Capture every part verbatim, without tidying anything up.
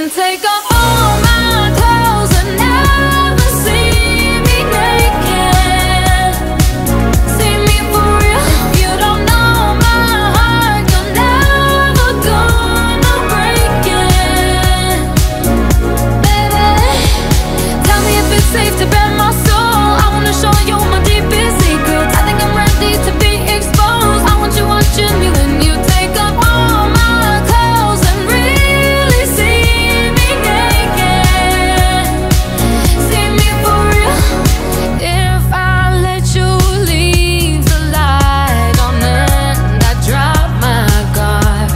can take off all my clothes and never see me naked. See me for real. You don't know my heart, you're never gonna break it. Baby, tell me if it's safe to bare my soul. I wanna show you my deepest secrets. I think I'm ready to be exposed. I want you watching me when you take off all my clothes and really see me naked. See me for real. If I let you leave the light on and I drop my guard,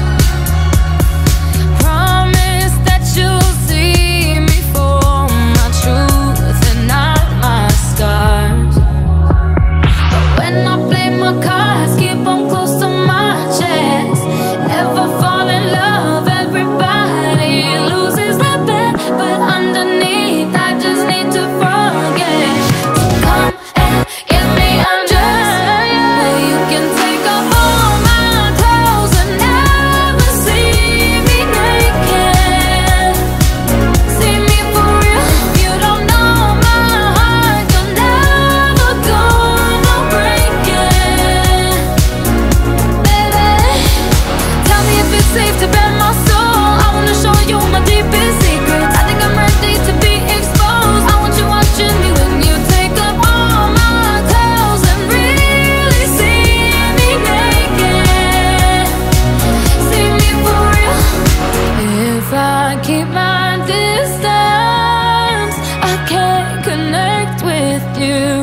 promise that you'll see me for my truth and not my scars. But when I play my cards, keep them close to my chest. Never fall in love, everybody loses their bet. But underneath, I just need to forget. So come and get me undressed, where you can take off all my clothes and never see me naked. See me for real. You don't know my heart, you're never gonna break it. Baby, tell me if it's safe to bare my soul. I wanna show you my deepest secrets. I think I'm ready to be exposed. I want you watching me when you take up all my clothes and really see me naked. See me for real. If I keep my distance, I can't connect with you.